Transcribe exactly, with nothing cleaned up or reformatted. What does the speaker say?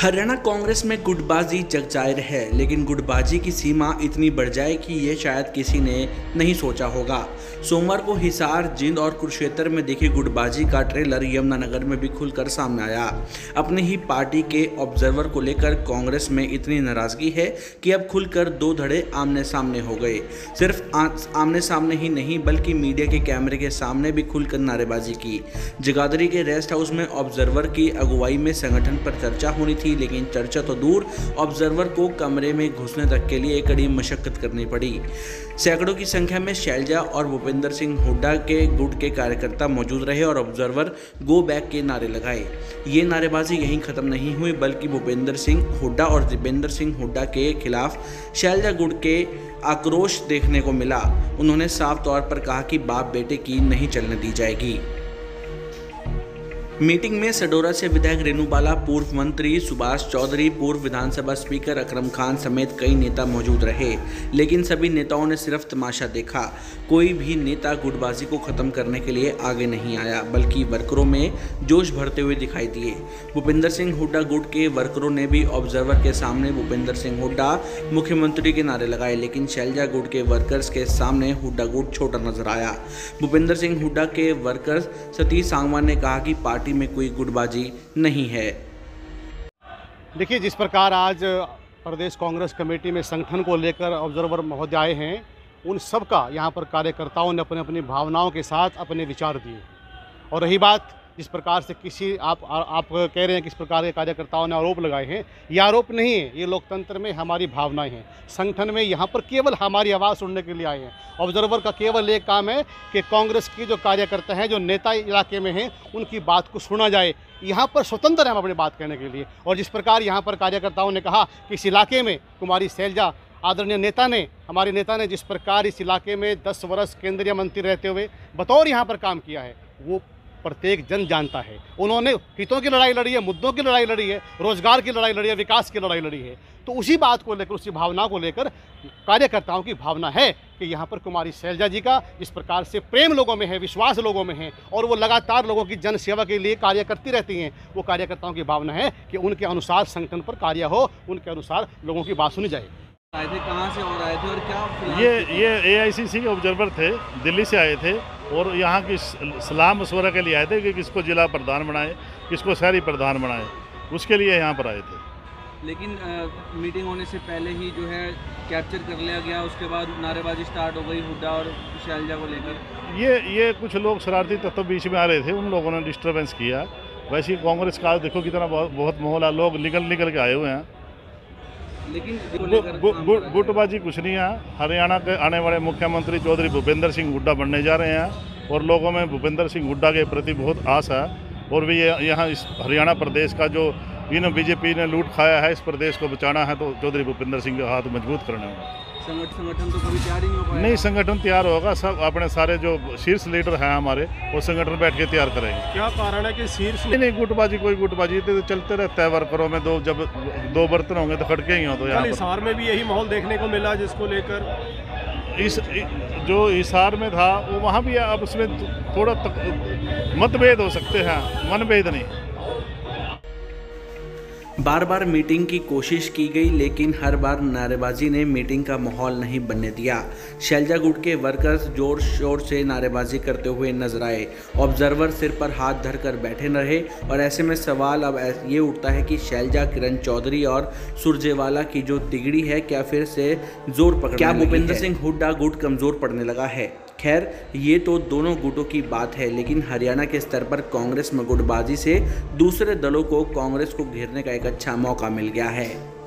हरियाणा कांग्रेस में गुटबाजी जग जाहिर है, लेकिन गुटबाजी की सीमा इतनी बढ़ जाए कि ये शायद किसी ने नहीं सोचा होगा। सोमवार को हिसार, जिंद और कुरुक्षेत्र में देखी गुटबाजी का ट्रेलर यमुनानगर में भी खुलकर सामने आया। अपनी ही पार्टी के ऑब्जर्वर को लेकर कांग्रेस में इतनी नाराजगी है कि अब खुलकर दो धड़े आमने सामने हो गए। सिर्फ आमने सामने ही नहीं बल्कि मीडिया के कैमरे के सामने भी खुलकर नारेबाजी की। जगाधरी के रेस्ट हाउस में ऑब्जर्वर की अगुवाई में संगठन पर चर्चा होनी थी, लेकिन चर्चा तो दूर, ऑब्जर्वर को कमरे में घुसने तक के लिए कड़ी मशक्कत करनी पड़ी। सैकड़ों की संख्या में शैलजा और भूपेंद्र सिंह हुड्डा के गुट के कार्यकर्ता मौजूद रहे और ऑब्जर्वर गो बैक के नारे लगाए। ये नारेबाजी यहीं खत्म नहीं हुई, बल्कि भूपेंद्र सिंह हुड्डा और दीपेंद्र सिंह हुड्डा के खिलाफ शैलजा गुट के आक्रोश देखने को मिला। उन्होंने साफ तौर पर कहा कि बाप बेटे की नहीं चलने दी जाएगी। मीटिंग में सडोरा से विधायक रेणु बाला, पूर्व मंत्री सुभाष चौधरी, पूर्व विधानसभा स्पीकर अकरम खान समेत कई नेता मौजूद रहे, लेकिन सभी नेताओं ने सिर्फ तमाशा देखा। कोई भी नेता गुटबाजी को खत्म करने के लिए आगे नहीं आया, बल्कि वर्करों में जोश भरते हुए दिखाई दिए। भूपेंद्र सिंह हुड्डा गुट के वर्करों ने भी ऑब्जर्वर के सामने भूपेंद्र सिंह हुड्डा मुख्यमंत्री के नारे लगाए, लेकिन शैलजा गुट के वर्कर्स के सामने हुड्डा गुट छोटा नजर आया। भूपेंद्र सिंह हुड्डा के वर्कर्स सतीश सांगवान ने कहा कि पार्टी में कोई गुटबाजी नहीं है। देखिए, जिस प्रकार आज प्रदेश कांग्रेस कमेटी में संगठन को लेकर ऑब्जर्वर महोदय आए हैं, उन सब का यहाँ पर कार्यकर्ताओं ने अपने अपनी भावनाओं के साथ अपने विचार दिए। और रही बात जिस प्रकार से किसी आप आप कह रहे हैं किस प्रकार के कार्यकर्ताओं ने आरोप लगाए हैं, ये आरोप नहीं है, ये लोकतंत्र में हमारी भावनाएं हैं। संगठन में यहाँ पर केवल हमारी आवाज़ सुनने के लिए आए हैं। ऑब्जर्वर का केवल एक काम है कि कांग्रेस के जो कार्यकर्ता हैं, जो नेता इलाके में हैं, उनकी बात को सुना जाए। यहाँ पर स्वतंत्र हैं हम अपनी बात कहने के लिए। और जिस प्रकार यहाँ पर कार्यकर्ताओं ने कहा कि इस इलाके में कुमारी शैलजा आदरणीय नेता ने हमारे नेता ने जिस प्रकार इस इलाके में दस वर्ष केंद्रीय मंत्री रहते हुए बतौर यहाँ पर काम किया है, वो प्रत्येक जन जानता है। उन्होंने हितों की लड़ाई लड़ी है, मुद्दों की लड़ाई लड़ी है, रोजगार की लड़ाई लड़ी है, विकास की लड़ाई लड़ी है। तो उसी बात को लेकर, उसी भावना को लेकर कार्यकर्ताओं की भावना है कि यहाँ पर कुमारी शैलजा जी का जिस प्रकार से प्रेम लोगों में है, विश्वास लोगों में है, और वो लगातार लोगों की जन सेवा के लिए कार्य करती रहती हैं, वो कार्यकर्ताओं की भावना है कि उनके अनुसार संगठन पर कार्य हो, उनके अनुसार लोगों की बात सुनी जाए। आए थे, कहाँ से और आए थे और क्या? ये ये ए आई सी सी के ऑब्जर्वर थे, दिल्ली से आए थे और यहाँ की सलाह मशवरा के लिए आए थे कि किसको जिला प्रधान बनाए, किसको शहरी प्रधान बनाए, उसके लिए यहाँ पर आए थे। लेकिन आ, मीटिंग होने से पहले ही जो है कैप्चर कर लिया गया, उसके बाद नारेबाजी स्टार्ट हो गई हुड्डा और शैलजा को लेकर। ये ये कुछ लोग शरारती तत्व बीच में आ रहे थे, उन लोगों ने डिस्टर्बेंस किया। वैसे कांग्रेस का देखो कितना बहुत बहुत माहौल है, लोग निकल निकल के आए हुए हैं। लेकिन गुटबाजी कुछ नहीं है। हरियाणा के आने वाले मुख्यमंत्री चौधरी भूपेंद्र सिंह हुड्डा बनने जा रहे हैं और लोगों में भूपेंद्र सिंह हुड्डा के प्रति बहुत आस है। और भी ये यहाँ इस हरियाणा प्रदेश का जो इन बीजेपी ने लूट खाया है, इस प्रदेश को बचाना है तो चौधरी भूपेंद्र सिंह के हाथ मजबूत करने होगा। संगठन तो कभी तैयार ही नहीं हो पाएगा। नहीं, संगठन तैयार होगा, सब अपने सारे जो शीर्ष लीडर हैं हमारे, वो संगठन बैठ के तैयार करेंगे। क्या कारण है कि शीर्ष नहीं नहीं गुटबाजी कोई गुटबाजी तो चलते रहता है वर्करों में। दो जब दो बर्तन होंगे तो खड़के ही हो। तो यहाँ हिसार में भी यही माहौल देखने को मिला, जिसको लेकर इस जो हिसार में था वो वहाँ भी, अब उसमें थोड़ा मतभेद हो सकते हैं, मनभेद नहीं। बार बार मीटिंग की कोशिश की गई, लेकिन हर बार नारेबाजी ने मीटिंग का माहौल नहीं बनने दिया। शैलजा गुट के वर्कर्स जोर शोर से नारेबाजी करते हुए नजर आए। ऑब्जर्वर सिर पर हाथ धरकर बैठे न रहे, और ऐसे में सवाल अब ये उठता है कि शैलजा, किरण चौधरी और सुरजेवाला की जो तिगड़ी है, क्या फिर से जोर पकड़, क्या भूपेंद्र सिंह हुड्डा गुट कमजोर पड़ने लगा है? खैर, ये तो दोनों गुटों की बात है, लेकिन हरियाणा के स्तर पर कांग्रेस में गुटबाजी से दूसरे दलों को कांग्रेस को घेरने का एक अच्छा मौका मिल गया है।